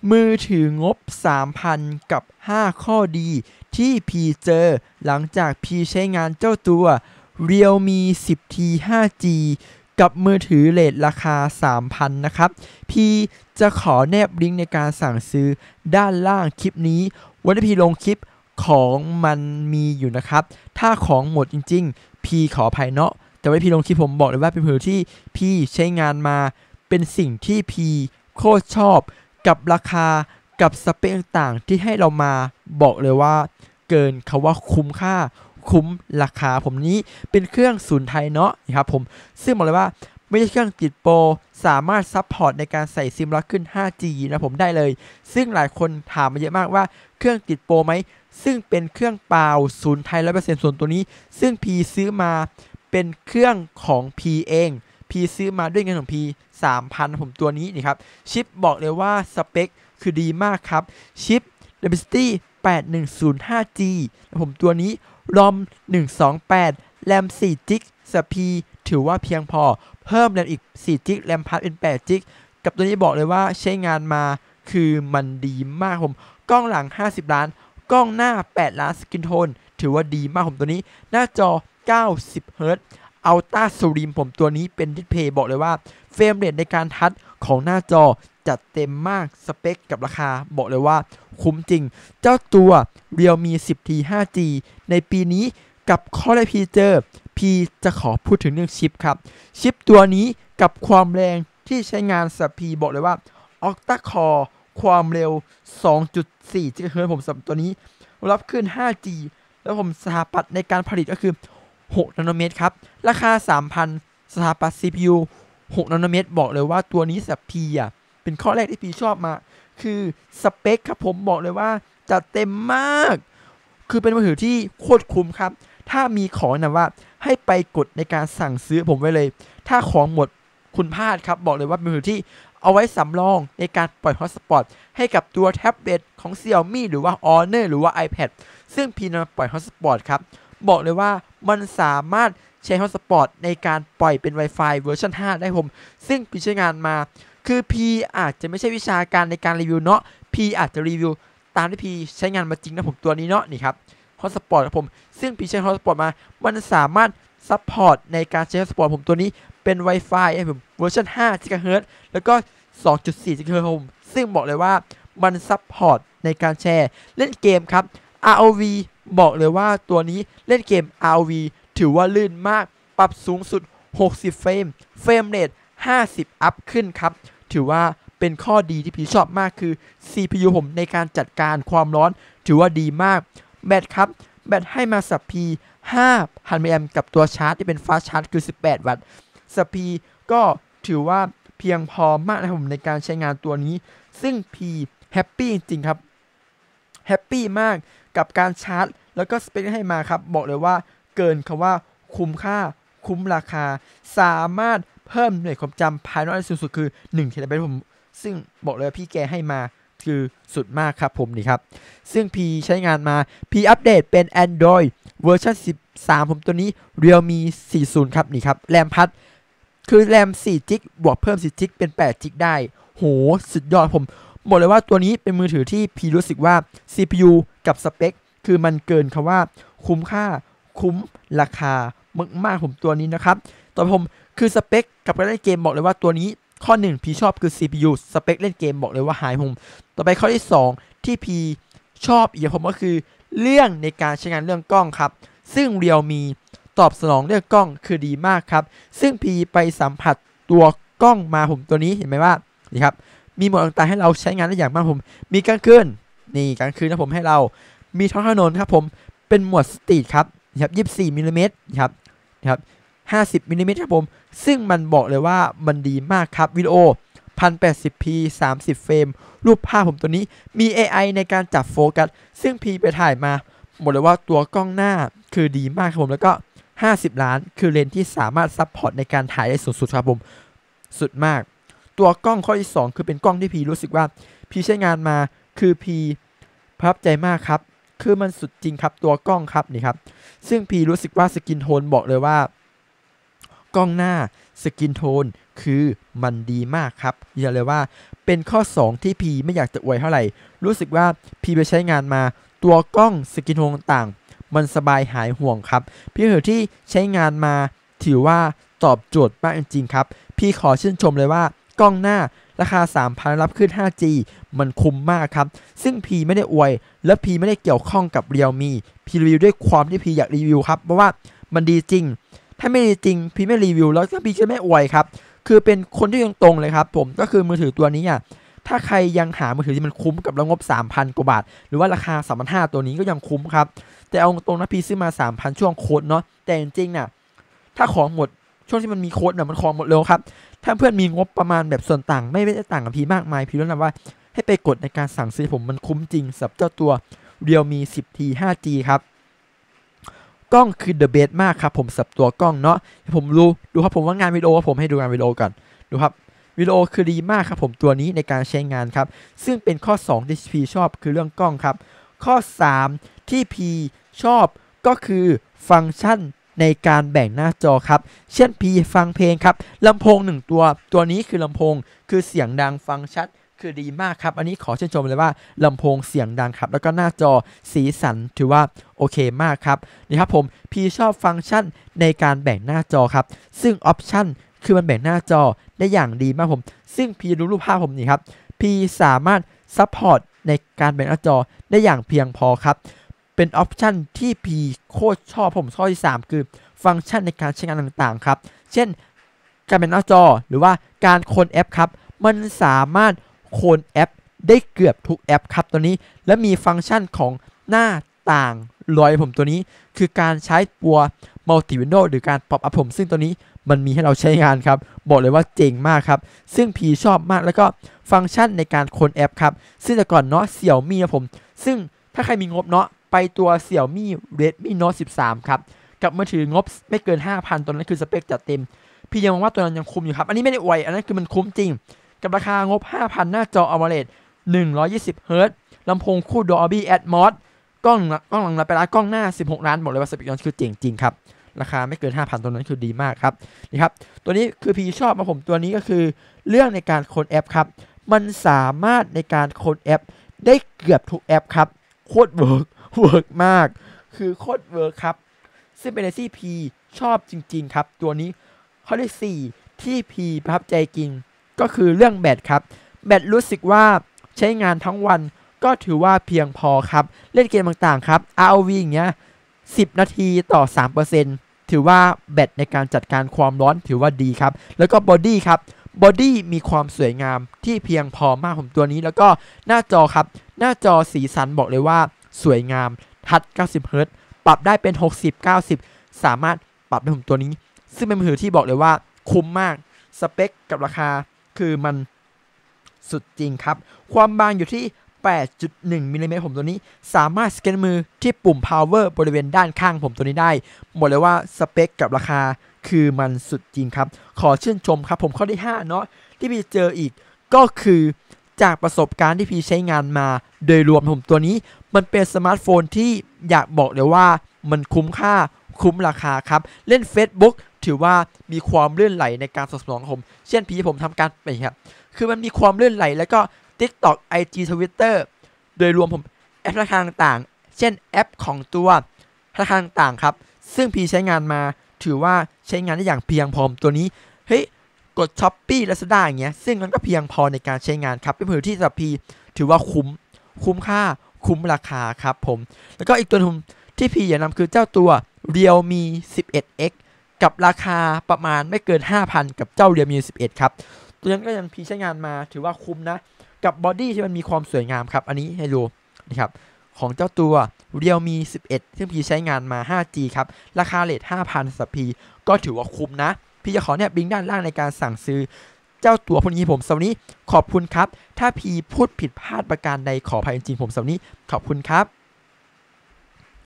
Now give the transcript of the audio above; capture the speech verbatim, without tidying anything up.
มือถืองบ สามพัน กับ ห้า ข้อดีที่พีเจอหลังจากพีใช้งานเจ้าตัว Realme สิบ ที ห้าจี กับมือถือเรทราคา สามพัน นะครับพีจะขอแนบลิงก์ในการสั่งซื้อด้านล่างคลิปนี้วันที่พีลงคลิปของมันมีอยู่นะครับถ้าของหมดจริงๆพีขออภัยเนาะแต่ว่าพีลงคลิปผมบอกเลยว่าเป็นมือถือที่พีใช้งานมาเป็นสิ่งที่พีโคตรชอบกับราคากับสเปคต่างๆที่ให้เรามาบอกเลยว่าเกินคำว่าคุ้มค่าคุ้มราคาผมนี้เป็นเครื่องศูนย์ไทยเนาะนะครับผมซึ่งบอกเลยว่าไม่ใช่เครื่องติดโปรสามารถซัพพอร์ตในการใส่ซิมล็อกขึ้น ห้าจี นะผมได้เลยซึ่งหลายคนถามมาเยอะมากว่าเครื่องติดโปรไหมซึ่งเป็นเครื่องเปล่าศูนย์ไทย ร้อยเปอร์เซ็นต์ ส่วนตัวนี้ซึ่งพีซื้อมาเป็นเครื่องของพีเองพีซื้อมาด้วยเงินของพี สามพัน ผมตัวนี้นี่ครับชิปบอกเลยว่าสเปคคือดีมากครับชิป Dimensity แปดหนึ่งศูนย์ห้าจี ผมตัวนี้ รอม หนึ่งสองแปด แรม สี่จิก สปีถือว่าเพียงพอเพิ่มแรมอีก สี่จิก แรมพัดเป็น แปดจิก กับตัวนี้บอกเลยว่าใช้งานมาคือมันดีมากผมกล้องหลังห้าสิบล้านกล้องหน้าแปดล้านสกินโทนถือว่าดีมากผมตัวนี้หน้าจอเก้าสิบเฮิร์ตซ์อัลต้าสลิมผมตัวนี้เป็นดิสเพย์บอกเลยว่าเฟรมเรทในการทัชของหน้าจอจัดเต็มมากสเปคกับราคาบอกเลยว่าคุ้มจริงเจ้าตัว Realme สิบ ที ห้าจี ในปีนี้กับข้อได้พีเจอพีจะขอพูดถึงเรื่องชิปครับชิปตัวนี้กับความแรงที่ใช้งานสับพีบอกเลยว่า Octa Core ความเร็ว สองจุดสี่ จิกะเฮิรตซ์ผมสับตัวนี้รับขึ้น ห้าจี แล้วผมสถาปัตย์ในการผลิตก็คือหกนาโนเมตรครับราคา สามพัน สถาปัตย์ ซี พี ยู หกนาโนเมตรบอกเลยว่าตัวนี้สับพีอ่ะเป็นข้อแรกที่พีชอบมาคือสเปคครับผมบอกเลยว่าจัดเต็มมากคือเป็นมือถือที่โคตรคุ้มครับถ้ามีของนะว่าให้ไปกดในการสั่งซื้อผมไว้เลยถ้าของหมดคุณพลาดครับบอกเลยว่าเป็นมือถือที่เอาไว้สำรองในการปล่อยฮอตสปอตให้กับตัวแท็บเล็ตของ Xiaomi หรือว่า Honor หรือว่า iPad ซึ่งพีนำปล่อยฮอตสปอตครับบอกเลยว่ามันสามารถใช้ฮอตสปอตในการปล่อยเป็น Wi-Fi เวอร์ชันห้าได้ผมซึ่งพีใช้งานมาคือพีอาจจะไม่ใช่วิชาการในการรีวิวเนาะพีอาจจะรีวิวตามที่พีใช้งานมาจริงนะผมตัวนี้เนาะนี่ครับฮอตสปอตครับผมซึ่งพีใช้ฮอตสปอตมามันสามารถซัพพอร์ตในการใช้ฮอตสปอตผมตัวนี้เป็น Wi-Fi ไอ้ผมเวอร์ชันห้า จิกะเฮิรตซ์แล้วก็ สองจุดสี่ จิกะเฮิรตซ์ผมซึ่งบอกเลยว่ามันซัพพอร์ตในการแชร์เล่นเกมครับ อาร์ โอ วี บอกเลยว่าตัวนี้เล่นเกม อาร์ โอ วี ถือว่าลื่นมากปรับสูงสุดหกสิบเฟรมเฟรมเรทห้าสิบอัพขึ้นครับถือว่าเป็นข้อดีที่พี่ชอบมากคือ ซี พี ยู ผมในการจัดการความร้อนถือว่าดีมากแบตครับแบตให้มาสับพีห้าพันมิลลิแอมป์กับตัวชาร์จที่เป็นฟาสต์ชาร์จคือสิบแปดวัตต์สับพีก็ถือว่าเพียงพอมากนะครับผมในการใช้งานตัวนี้ซึ่งพีแฮปปี้จริงๆครับแฮปปี้มากกับการชาร์จแล้วก็สเปคให้มาครับบอกเลยว่าเกินคำว่าคุ้มค่าคุ้มราคาสามารถเพิ่มหน่วยความจำภายในสูงสุดคือหนึ่งเทราไบต์ผมซึ่งบอกเลยพี่แกให้มาคือสุดมากครับผมนี่ครับซึ่งพีใช้งานมาพีอัปเดตเป็น Android เวอร์ชันสิบสามผมตัวนี้ Realme สี่สิบครับนี่ครับแรมพัดคือแรมสี่จิกบวกเพิ่มสี่จิกเป็นแปดจิกได้โหสุดยอดผมบอกเลยว่าตัวนี้เป็นมือถือที่พีรู้สึกว่า ซี พี ยู กับสเปคคือมันเกินคำว่าคุ้มค่าคุ้มราคามากๆผมตัวนี้นะครับต่อไปผมคือสเปคกับการเล่นเกมบอกเลยว่าตัวนี้ข้อหนึ่งพีชอบคือ ซี พี ยู สเปคเล่นเกมบอกเลยว่าหายผมต่อไปข้อที่สองที่พีชอบอีกผมก็คือเรื่องในการใช้งานเรื่องกล้องครับซึ่ง Realme ตอบสนองเรื่องกล้องคือดีมากครับซึ่งพีไปสัมผัสตัวกล้องมาผมตัวนี้เห็นไหมว่านี่ครับมีโหมดต่างๆให้เราใช้งานได้อย่างมากผมมีกลางคืนนี่กลางคืนนะผมให้เรามีท้องถนนครับผมเป็นโหมดสตรีทครับนะครับยี่สิบสี่มิลลิเมตรครับนะครับห้าสิบมิลลิเมตรครับผมซึ่งมันบอกเลยว่ามันดีมากครับวิดีโอ หนึ่งพันแปดสิบพี สามสิบเฟรมรูปภาพผมตัวนี้มี เอ ไอ ในการจับโฟกัสซึ่งพีไปถ่ายมาบอกเลยว่าตัวกล้องหน้าคือดีมากครับผมแล้วก็ห้าสิบล้านคือเลนส์ที่สามารถซัพพอร์ตในการถ่ายได้สูงสุดครับผมสุดมากตัวกล้องข้อที่สองคือเป็นกล้องที่พีรู้สึกว่าพีใช้งานมาคือพีประทับใจมากครับคือมันสุดจริงครับตัวกล้องครับนี่ครับซึ่งพีรู้สึกว่าสกินโทนบอกเลยว่ากล้องหน้าสกินโทนคือมันดีมากครับอย่าเลยว่าเป็นข้อสองที่พีไม่อยากจะอวยเท่าไหร่รู้สึกว่าพีไปใช้งานมาตัวกล้องสกินโทนต่างมันสบายหายห่วงครับพี่เหอที่ใช้งานมาถือว่าตอบโจทย์มากจริงๆครับพี่ขอชื่นชมเลยว่ากล้องหน้าราคา สามพัน รับขึ้น ห้าจี มันคุ้มมากครับซึ่งพีไม่ได้อวยและพีไม่ได้เกี่ยวข้องกับ Realme พีรีวิวด้วยความที่พีอยากรีวิวครับเพราะว่ามันดีจริงถ้าไม่ดีจริงพีไม่รีวิวแล้วพีจะไม่อวยครับคือเป็นคนที่ตรงๆเลยครับผมก็คือมือถือตัวนี้อ่ะถ้าใครยังหามือถือที่มันคุ้มกับงบ สามพัน กว่าบาทหรือว่าราคา สามพันห้าร้อย ตัวนี้ก็ยังคุ้มครับแต่เอาตรงนะพีซื้อมา สามพัน ช่วงโค้ดเนาะแต่จริงๆน่ะถ้าของหมดช่วงที่มันมีโค้ดเนี่ยมันของหมดเร็วครับถ้าเพื่อนมีงบประมาณแบบส่วนต่างไม่ได้ต่างกับพีมากมายพีแนะนำว่าให้ไปกดในการสั่งซื้อผมมันคุ้มจริงสำหรับเจ้าตัว Realme สิบที ห้าจี ครับกล้องคือ the best มากครับผมสำหรับตัวกล้องเนาะผมรู้ดูครับผมว่างานวิดีโอผมให้ดูงานวิดีโอก่อนดูครับวิดีโอคือดีมากครับผมตัวนี้ในการใช้งานครับซึ่งเป็นข้อสองที่พีชอบคือเรื่องกล้องครับข้อสามที่พีชอบก็คือฟังก์ชันในการแบ่งหน้าจอครับเช่นพีฟังเพลงครับลำโพงหนึ่งตัวตัวนี้คือลำโพงคือเสียงดังฟังชัดคือดีมากครับอันนี้ขอชื่นชมเลยว่าลำโพงเสียงดังครับแล้วก็หน้าจอสีสันถือว่าโอเคมากครับนี่ครับผมพีชอบฟังก์ชันในการแบ่งหน้าจอครับซึ่งออปชันคือมันแบ่งหน้าจอได้อย่างดีมากผมซึ่งพีดูรูปภาพผมนี่ครับพีสามารถซัพพอร์ตในการแบ่งหน้าจอได้อย่างเพียงพอครับเป็นออปชันที่พีโคตรชอบผมข้อที่สามคือฟังก์ชันในการใช้งานต่างๆครับเช่นการแบ่งหน้าจอหรือว่าการโคนแอปครับมันสามารถโคนแอปได้เกือบทุกแอปครับตัวนี้และมีฟังก์ชันของหน้าต่างลอยผมตัวนี้คือการใช้ตัวมัลติวินโดว์หรือการป๊อปอัพผมซึ่งตัวนี้มันมีให้เราใช้งานครับบอกเลยว่าเจ๋งมากครับซึ่งพีชอบมากแล้วก็ฟังก์ชันในการโคนแอปครับซึ่งแต่ก่อนเนาะเสี่ยวมี่ผมซึ่งถ้าใครมีงบเนาะไปตัวเสี่ยวมี่ Redmi Note สิบสามครับกับมือถืองบไม่เกิน ห้าพัน ตัวนั้นคือสเปคจัดเต็มพี่ยังมองว่าตัวนั้นยังคุ้มอยู่ครับอันนี้ไม่ได้อวยอันนั้นคือมันคุ้มจริงกับราคางบ ห้าพัน หน้าจอ AMOLED หนึ่งร้อยยี่สิบ เฮิร์ตซ์ลำโพงคู่ Dolby Atmos กล้องกล้องหลังไปร้านกล้องหน้าสิบหกล้านบอกเลยว่าสเปคนั้นคือเจ๋งจริงครับราคาไม่เกิน ห้าพัน ตัวนั้นคือดีมากครับนี่ครับตัวนี้คือพี่ชอบมาผมตัวนี้ก็คือเรื่องในการโค้ดแอปครับมันสามารถในการโค้ดแอปได้เกือบทุกแอปครับโคตรเวิร์กเวิร์กมากคือโคตรเวิร์กครับซึ่งเป็นอะไรที่พีชอบจริงๆครับตัวนี้ข้อที่สี่ที่พีประทับใจจริงก็คือเรื่องแบตครับแบตรู้สึกว่าใช้งานทั้งวันก็ถือว่าเพียงพอครับเล่นเกมต่างๆครับ อาร์ โอ วี อย่างเงี้ยสิบนาทีต่อ สามเปอร์เซ็นต์ ถือว่าแบตในการจัดการความร้อนถือว่าดีครับแล้วก็บอดี้ครับบอดี้มีความสวยงามที่เพียงพอมากผมตัวนี้แล้วก็หน้าจอครับหน้าจอสีสันบอกเลยว่าสวยงามทัชเก้าสิบเฮิร์ตซ์ปรับได้เป็นหกสิบ เก้าสิบสามารถปรับได้ผมตัวนี้ซึ่งเป็นมือถือที่บอกเลยว่าคุ้มมากสเปคกับราคาคือมันสุดจริงครับความบางอยู่ที่ แปดจุดหนึ่ง มิลลิเมตรผมตัวนี้สามารถสแกนมือที่ปุ่ม power บริเวณด้านข้างผมตัวนี้ได้บอกเลยว่าสเปคกับราคาคือมันสุดจริงครับขอชื่นชมครับผมข้อที่ห้าเนาะที่พี่เจออีกก็คือจากประสบการณ์ที่พี่ใช้งานมาโดยรวมผมตัวนี้มันเป็นสมาร์ทโฟนที่อยากบอกเลยว่ามันคุ้มค่าคุ้มราคาครับเล่น Facebook ถือว่ามีความลื่นไหลในการสอบสวนของผมเช่นพี่ผมทำการไปครับคือมันมีความลื่นไหลแล้วก็ TikTok ไอ จี Twitter โดยรวมผมแอปธนาคารต่างๆเช่นแอปของตัวธนาคารต่างๆครับซึ่งพี่ใช้งานมาถือว่าใช้งานได้อย่างเพียงพอตัวนี้เฮ้ยกด Shopee Lazada อย่างเงี้ยซึ่งมันก็เพียงพอในการใช้งานครับเป็นมือถือที่สำหรับพี่ถือว่าคุ้มคุ้มค่าคุ้มราคาครับผมแล้วก็อีกตัวนึงที่พี่อยากนำคือเจ้าตัว Realme สิบเอ็ด เอ็กซ์ กับราคาประมาณไม่เกิน ห้าพัน กับเจ้า Realme สิบเอ็ด ครับตัวนั้นก็ยังพี่ใช้งานมาถือว่าคุ้มนะกับบอดี้ที่มันมีความสวยงามครับอันนี้ให้ดูนะครับของเจ้าตัว Realme สิบเอ็ด ซึ่งพี่ใช้งานมา ห้าจี ครับราคาเรท ห้าพัน สับพีก็ถือว่าคุ้มนะพี่จะขอเนี่ยบิงด้านล่างในการสั่งซื้อเจ้าตัวพวกนี้ผมสำหรับนี้ขอบคุณครับถ้าพี่พูดผิดพลาดประการใดขออภัยจริงๆผมสำหรับนี้ขอบคุณครับ